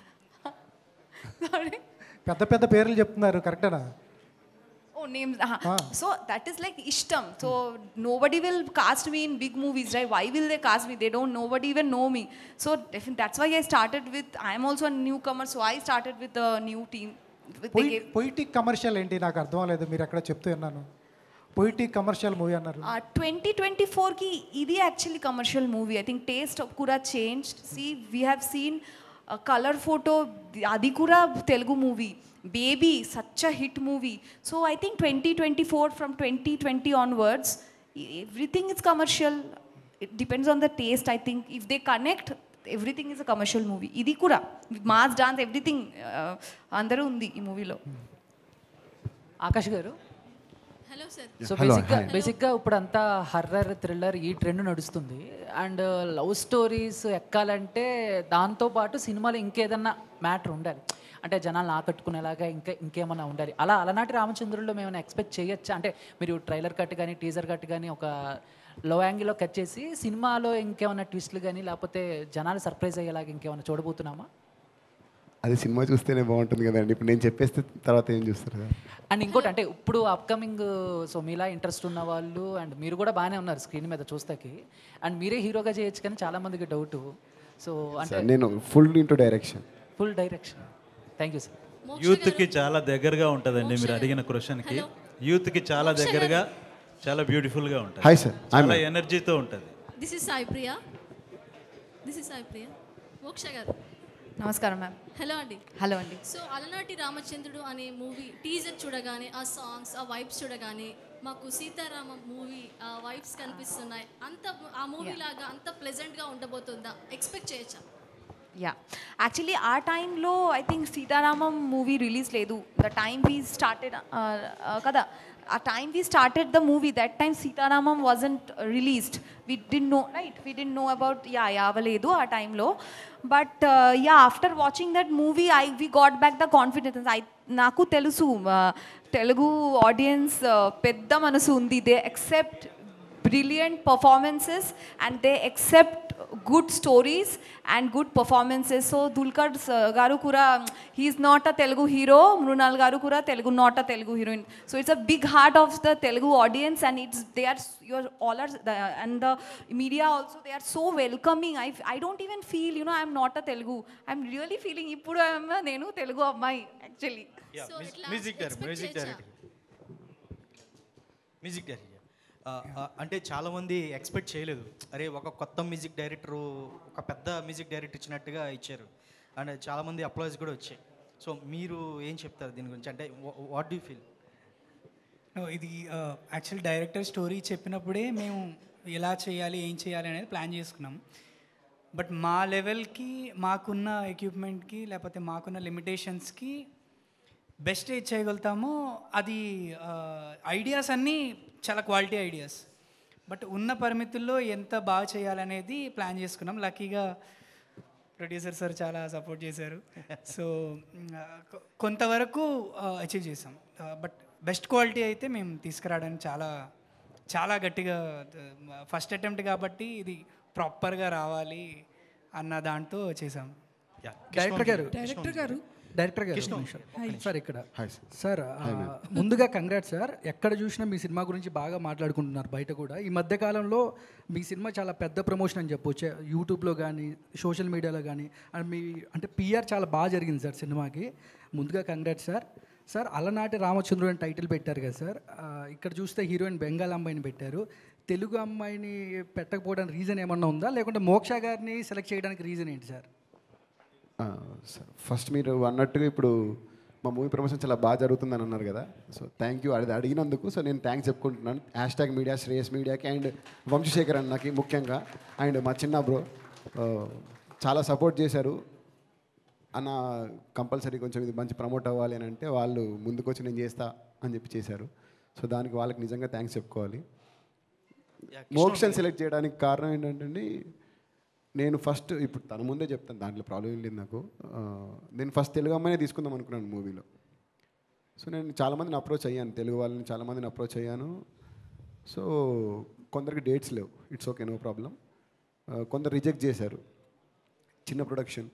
sorry. పెద్ద పెద్ద పేర్లు చెప్తున్నారు, కరెక్టేనా? Oh, names. Uh-huh. So that is like ishtam. So nobody will cast me in big movies, right? Why will they cast me? They don't. Nobody even know me. So definitely that's why I started with. I am also a newcomer, so I started with the new team. With they gave, poetic commercial ఏంటి నాకు అర్థం లేదు, మీరు ఎక్కడ చెప్తూ విన్నాను. Poetic commercial movie అన్నారు. uh, twenty twenty-four ki idi actually commercial movie. I think taste of kura changed. See, we have seen a color photo. Adi kura Telugu movie. Baby, such a hit movie. So I think twenty twenty-four, from twenty twenty onwards, everything is commercial. It depends on the taste. I think if they connect, everything is a commercial movie. Idi kura mass dance, everything andaru undi ee movie lo. Akash గారు, hello sir. So బేసిక్గా బేసిక్గా ఇప్పుడు అంతా horror thriller ఈ trend నడుస్తుంది. And love stories ఎక్కాలంటే దాంతోపాటు సినిమాలో ఇంకేదన్నా మ్యాటర్ ఉండాలి, అంటే జనాలను ఆకట్టుకునేలాగా ఇంకా ఇంకేమన్నా ఉండాలి. అలా అలనాటి రామచంద్రుల్లో మేము ఎక్స్పెక్ట్ చేయొచ్చా? అంటే మీరు ట్రైలర్ కట్ కానీ టీజర్ కట్ కానీ ఒక లో యాంగిల్లో కట్ చేసి సినిమాలో ఇంకేమైనా ట్విస్ట్లు కానీ లేకపోతే జనాలు సర్ప్రైజ్ అయ్యేలాగా ఇంకేమైనా చూడబోతున్నామా? అది సినిమా చూస్తేనే బాగుంటుంది కదండి, ఇప్పుడు నేను చెప్పేస్తే తర్వాత ఏం చూస్తారు కదా. అండ్ ఇంకోటి అంటే ఇప్పుడు అప్కమింగ్, సో మీలా ఇంట్రెస్ట్ ఉన్న వాళ్ళు అండ్ మీరు కూడా బాగానే ఉన్నారు స్క్రీన్ మీద చూస్తాకి, అండ్ మీరే హీరోగా చేయొచ్చు కానీ చాలామందికి డౌట్. సో అంటే నేను full into direction. Full direction. Thank you sir. యూత్కి చాలా దగ్గరగా ఉంటుందండి మీరు అడిగిన క్వశ్చన్కి. యూత్కి చాలా దగ్గరగా, చాలా బ్యూటిఫుల్గా ఉంటుంది. Hi sir. చాలా ఎనర్జీతో ఉంటుంది. This is Sai Priya. This is Sai Priya. Moksha గారు నమస్కారం మ్యామ్. హలో అండి. హలో అండి. సో అలనాటి రామచంద్రుడు అనే మూవీ టీజర్ చూడగానే, ఆ సాంగ్స్, ఆ వైబ్స్ చూడగానే మాకు సీతారామ మూవీ ఆ వైబ్స్ కనిపిస్తున్నాయి. అంత ఆ మూవీ లాగా అంత ప్లెజెంట్గా ఉండబోతుందా? ఎక్స్పెక్ట్ చేయొచ్చా? యా, యాక్చువల్లీ ఆ టైంలో I think Sitaramam movie release లేదు. ద టైమ్ వీ స్టార్టెడ్ కదా, ఆ time we started the movie, that time Sitaramam wasn't released. We didn't know right, we didn't know about yeah యావలేదు ఆ టైంలో. But yeah, after watching that movie I we got back the confidence. I నాకు తెలుసు Telugu audience పెద్ద మనసు ఉంది. They accept brilliant performances and they accept good stories and good performances. So Dulquer garu kura, he is not a Telugu hero, Mrunal garu kura Telugu not a Telugu heroine. So it's a big heart of the Telugu audience, and it's they are your all are the, and the media also, they are so welcoming. I I don't even feel, you know, I'm not a Telugu. I'm really feeling ippudu I am nenu Telugu ammai actually. Yeah, so music director, music director, music director. అంటే చాలామంది expect చేయలేదు, అరే ఒక కొత్త music director ఒక పెద్ద music director ఇచ్చినట్టుగా ఇచ్చారు, అండ్ చాలామంది అప్లాయిస్ కూడా వచ్చాయి. సో మీరు ఏం చెప్తారు దీని గురించి? అంటే వాట్ డూ ఫీల్? ఇది యాక్చువల్ డైరెక్టర్ స్టోరీ చెప్పినప్పుడే మేము ఎలా చేయాలి, ఏం చేయాలి అనేది ప్లాన్ చేసుకున్నాం. బట్ మా లెవెల్కి, మాకున్న ఎక్విప్మెంట్కి, లేకపోతే మాకున్న లిమిటేషన్స్కి బెస్ట్ ఏది చేయగలుగుతామో అది, ఐడియాస్ అన్నీ చాలా క్వాలిటీ ఐడియాస్, బట్ ఉన్న పరిమితుల్లో ఎంత బాగా చేయాలనేది ప్లాన్ చేసుకున్నాం. లక్కీగా ప్రొడ్యూసర్ సార్ చాలా సపోర్ట్ చేశారు. సో కొంతవరకు అచీవ్ చేసాం. బట్ బెస్ట్ క్వాలిటీ అయితే మేము తీసుకురావడానికి చాలా చాలా గట్టిగా, ఫస్ట్ అటెంప్ట్ కాబట్టి ఇది ప్రాపర్గా రావాలి అన్న దాంతో చేసాం. డైరెక్టర్ గారు డైరెక్టర్ గారు డైరెక్టర్ గారు సార్ ఇక్కడ సార్ ముందుగా కంగ్రాట్స్ సార్. ఎక్కడ చూసినా మీ సినిమా గురించి బాగా మాట్లాడుకుంటున్నారు బయట కూడా. ఈ మధ్యకాలంలో మీ సినిమా చాలా పెద్ద ప్రమోషన్ అని చెప్పొచ్చు, యూట్యూబ్లో కానీ సోషల్ మీడియాలో కానీ. అండ్ మీ అంటే పిఆర్ చాలా బాగా జరిగింది సార్ సినిమాకి. ముందుగా కంగ్రాట్స్ సార్. సార్ అలనాటి రామచంద్రుడు అని టైటిల్ పెట్టారు కదా సార్, ఇక్కడ చూస్తే హీరోయిన్ బెంగాల్ అమ్మాయిని పెట్టారు. తెలుగు అమ్మాయిని పెట్టకపోవడానికి రీజన్ ఏమన్నా ఉందా, లేకుంటే మోక్ష గారిని సెలెక్ట్ చేయడానికి రీజన్ ఏంటి సార్? సార్ ఫస్ట్ మీరు అన్నట్టుగా ఇప్పుడు మా మూవీ ప్రమోషన్ చాలా బాగా జరుగుతుందని అన్నారు కదా, సో థ్యాంక్ యూ. అది అడిగినందుకు సో నేను థ్యాంక్స్ చెప్పుకుంటున్నాను. హ్యాష్ ట్యాగ్ మీడియా, శ్రేయస్ మీడియాకి అండ్ వంశశేఖర్ అన్నకి ముఖ్యంగా, అండ్ మా చిన్న బ్రో చాలా సపోర్ట్ చేశారు. అన్న కంపల్సరీ కొంచెం ఇది మంచి ప్రమోట్ అవ్వాలి అని అంటే వాళ్ళు ముందుకొచ్చి నేను చేస్తా అని చెప్పి చేశారు. సో దానికి వాళ్ళకి నిజంగా థ్యాంక్స్ చెప్పుకోవాలి. మోక్షని సెలెక్ట్ చేయడానికి కారణం ఏంటంటే నేను ఫస్ట్ ఇప్పుడు తన ముందే చెప్తాను, దాంట్లో ప్రాబ్లం ఏం లేదు నాకు. నేను ఫస్ట్ తెలుగు అమ్మాయినే తీసుకుందాం అనుకున్నాను మూవీలో. సో నేను చాలామందిని అప్రోచ్ అయ్యాను, తెలుగు వాళ్ళని చాలామందిని అప్రోచ్ అయ్యాను. సో కొందరికి డేట్స్ లేవు, ఇట్స్ ఓకే, నో ప్రాబ్లం. కొందరు రిజెక్ట్ చేశారు. చిన్న ప్రొడక్షన్,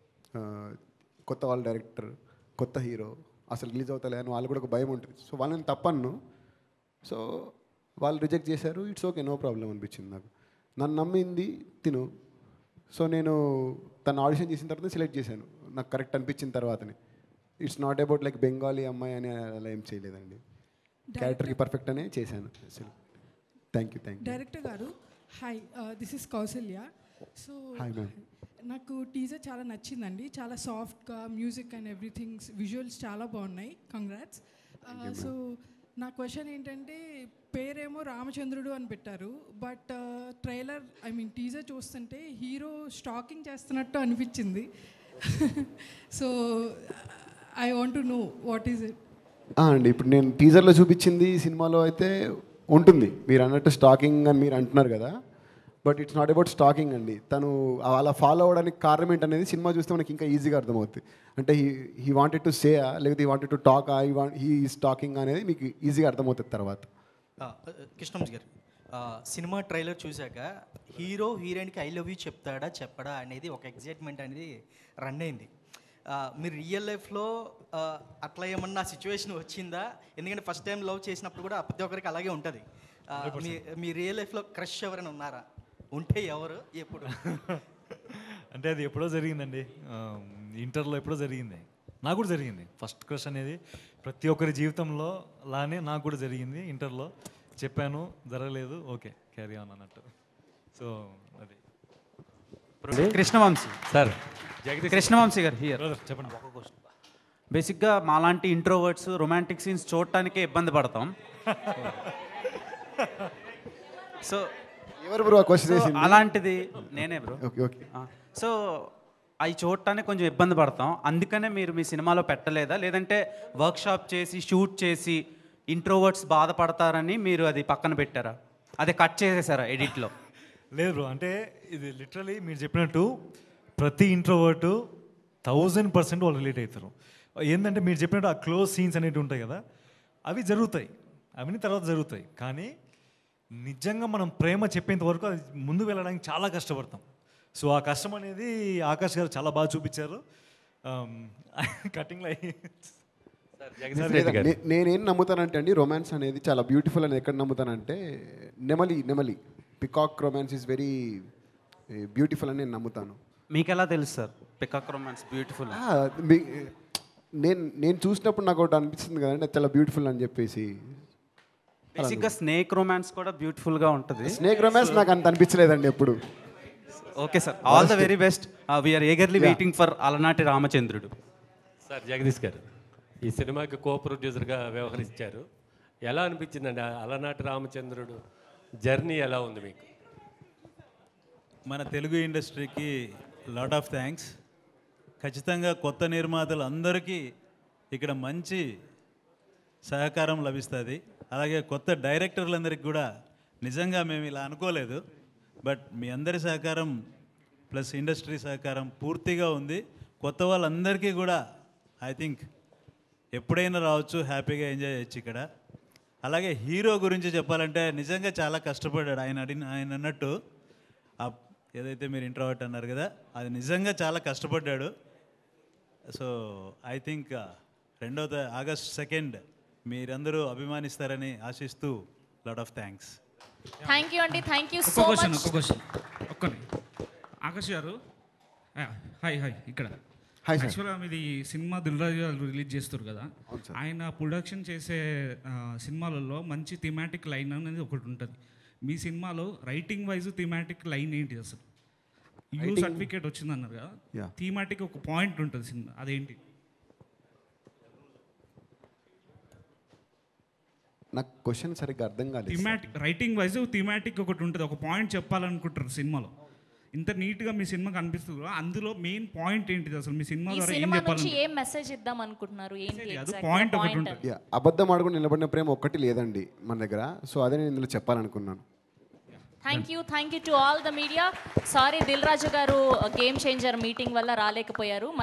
కొత్త వాళ్ళ డైరెక్టర్, కొత్త హీరో, అసలు రిలీజ్ అవుతలే అని వాళ్ళు కూడా ఒక భయం ఉంటుంది. సో వాళ్ళని తప్పను. సో వాళ్ళు రిజెక్ట్ చేశారు, ఇట్స్ ఓకే, నో ప్రాబ్లం అనిపించింది నాకు. నన్ను నమ్మింది తిను. సో నేను తను ఆడిషన్ చేసిన తర్వాత సెలెక్ట్ చేశాను, నాకు కరెక్ట్ అనిపించిన తర్వాతనే. It's not about like Bengali అమ్మాయి అని అలా ఏం చేయలేదండి, క్యారెక్టర్కి పర్ఫెక్ట్ అనే చేశాను. Thank you thank you. Director గారు hi, this is Kausalya. So hi ma'am. నాకు టీజర్ చాలా నచ్చిందండి, చాలా సాఫ్ట్గా మ్యూజిక్ అండ్ ఎవ్రీథింగ్స్, విజువల్స్ చాలా బాగున్నాయి, కంగ్రాట్స్. సో నా క్వశ్చన్ ఏంటంటే పేరేమో రామచంద్రుడు అని పెట్టారు, but trailer I mean teaser చూస్తుంటే హీరో స్టాకింగ్ చేస్తున్నట్టు అనిపించింది. So I want to know what is it. అండి ఇప్పుడు నేను టీజర్లో చూపించింది సినిమాలో అయితే ఉంటుంది, మీరు అన్నట్టు స్టాకింగ్ అని మీరు అంటున్నారు కదా, but it's not about stalking అండి. తను అలా ఫాలో అవ్వడానికి కారణం ఏంటనేది సినిమా చూస్తే మనకి ఇంకా ఈజీగా అర్థమవుతుంది. అంటే he he wanted to say లేకపోతే he wanted to talk I want he is talking అనేది మీకు ఈజీగా అర్థమవుతుంది తర్వాత. కృష్ణంజ్ గారు, సినిమా ట్రైలర్ చూశాక హీరో హీరోయిన్కి ఐ లవ్ యూ చెప్తాడా చెప్పడా అనేది ఒక ఎగ్జైట్మెంట్ అనేది రన్ అయింది. మీరు రియల్ లైఫ్లో అట్లా ఏమన్నా సిచ్యువేషన్ వచ్చిందా? ఎందుకంటే ఫస్ట్ టైం లవ్ చేసినప్పుడు కూడా ప్రతి ఒక్కరికి అలాగే ఉంటుంది. మీ మీ రియల్ లైఫ్లో క్రష్ ఎవరైనా ఉన్నారా? ఉంటే ఎవరు, ఎప్పుడు? అంటే అది ఎప్పుడో జరిగిందండి, ఇంటర్లో ఎప్పుడో జరిగింది, నాకు కూడా జరిగింది. ఫస్ట్ క్రష్ అనేది ప్రతి ఒక్కరి జీవితంలో లానే నాకు కూడా జరిగింది. ఇంటర్లో చెప్పాను, జరగలేదు, ఓకే క్యారీ ఆన్ అన్నట్టు. సో అది కృష్ణవంశీ సార్, కృష్ణవంశీ గారు హియర్. చెప్పండి. బేసిక్గా మాలాంటి ఇంట్రోవర్ట్స్ రొమాంటిక్ సీన్స్ చూడటానికే ఇబ్బంది పడతాం. సో ఎవరు బ్రో క్వశ్చన్ చేసింది? అలాంటిది నేనే బ్రో. Okay okay. సో అవి చూడటానికి కొంచెం ఇబ్బంది పడతాం, అందుకనే మీరు మీ సినిమాలో పెట్టలేదా, లేదంటే వర్క్షాప్ చేసి షూట్ చేసి ఇంట్రోవర్ట్స్ బాధపడతారని మీరు అది పక్కన పెట్టారా, అదే కట్ చేసేసారా ఎడిట్లో? లేదు బ్రో, అంటే ఇది లిటరలీ మీరు చెప్పినట్టు ప్రతి ఇంట్రోవర్టు థౌజండ్ పర్సెంట్ వాళ్ళు రిలేట్ అవుతారు. ఏంటంటే మీరు చెప్పినట్టు ఆ క్లోజ్ సీన్స్ అనేవి ఉంటాయి కదా, అవి జరుగుతాయి, అవన్నీ తర్వాత జరుగుతాయి. కానీ నిజంగా మనం ప్రేమ చెప్పేంత వరకు అది ముందు వెళ్ళడానికి చాలా కష్టపడతాం. సో ఆ కష్టం అనేది ఆకాష్ గారు చాలా బాగా చూపించారు. కటింగ్లో నేనేం నమ్ముతానంటే అండి, రొమాన్స్ అనేది చాలా బ్యూటిఫుల్ అని ఎక్కడ నమ్ముతానంటే నెమలి నెమలి peacock romance is very beautiful అని నేను నమ్ముతాను. మీకు ఎలా తెలుసు సార్ పికాక్ రొమాన్స్ బ్యూటిఫుల్? నేను నేను చూసినప్పుడు నాకు ఒకటి అనిపిస్తుంది కదండి, చాలా బ్యూటిఫుల్ అని చెప్పేసి. బేసిక్గా స్నేక్ రొమాన్స్ కూడా బ్యూటిఫుల్గా ఉంటుంది. స్నేక్ రొమాన్స్ నాకు అంత అనిపించలేదండి ఎప్పుడు. Okay sir, all the very best. We are eagerly waiting for అలనాటి రామచంద్రుడు. సార్ జగదీష్ గారు, ఈ సినిమాకి కో ప్రొడ్యూసర్గా వ్యవహరించారు, ఎలా అనిపించిందండి అలనాటి రామచంద్రుడు జర్నీ ఎలా ఉంది మీకు? మన తెలుగు ఇండస్ట్రీకి లాట్ ఆఫ్ థ్యాంక్స్. ఖచ్చితంగా కొత్త నిర్మాతలు అందరికీ ఇక్కడ మంచి సహకారం లభిస్తుంది. అలాగే కొత్త డైరెక్టర్లందరికీ కూడా నిజంగా మేము ఇలా అనుకోలేదు, బట్ మీ అందరి సహకారం ప్లస్ ఇండస్ట్రీ సహకారం పూర్తిగా ఉంది. కొత్త వాళ్ళందరికీ కూడా ఐ థింక్ ఎప్పుడైనా రావచ్చు, హ్యాపీగా ఎంజాయ్ చేయొచ్చు ఇక్కడ. అలాగే హీరో గురించి చెప్పాలంటే నిజంగా చాలా కష్టపడ్డాడు. ఆయన అడిగిన ఆయన అన్నట్టు ఏదైతే మీరు ఇంట్రోవర్ట్ అన్నారు కదా, అది నిజంగా చాలా కష్టపడ్డాడు. సో ఐ థింక్ రెండో ఆగస్ట్ సెకండ్ మీరందరూ అభిమానిస్తారని ఆశిస్తూ lot of thanks. Thank you అండి, థ్యాంక్ యూ ఒక్క సో క్వశ్చన్ మచ్. ఒక్క క్వశ్చన్ ఒక్కని ఆకాష్ గారు, హాయ్ హాయ్ ఇక్కడ హాయ్ సార్. యాక్చువల్గా మీది సినిమా దిల్రాజు గారు రిలీజ్ చేస్తారు కదా, ఆయన ప్రొడక్షన్ చేసే ఆ, సినిమాలలో మంచి థీమాటిక్ లైన్ అనేది ఒకటి ఉంటుంది. మీ సినిమాలో రైటింగ్ వైజ్ థీమాటిక్ లైన్ ఏంటి అసలు? యూ సర్టిఫికేట్ వచ్చిందన్నారు కదా, థీమాటిక్ ఒక పాయింట్ ఉంటుంది సినిమా, అదేంటి? నాకు క్వశ్చన్ సరిగ్గా అర్థం కాలేదు థీమాటిక్ రైటింగ్ వైజ్ థీమాటిక్ ఒకటి ఉంటుంది, ఒక పాయింట్ చెప్పాలనుకుంటారు సినిమాలో. ఇంత నీట్గా మీ సినిమా కనిపిస్తుంది, అందులో మెయిన్ పాయింట్ ఏంటిది అసలు మీ సినిమా ఈ ద్వారా ఏం సినిమా నుంచి చెప్పాలి? ఏం మెసేజ్ ఇద్దాం అనుకుంటున్నారు? ఏంటి అది exact పాయింట్ ఒకటి point? ఉంటుంది. యా, అబద్ధం ఆడుకుని నిలబడిన ప్రేమ ఒక్కటి లేదండి మన దగ్గర. సో అదే నేను ఇందులో చెప్పాలనుకున్నాను. Thank you thank you to all the media. Sorry Dil Raju గారు గేమ్ చేంజర్ మీటింగ్ వల్ల రాలేకపోయారు.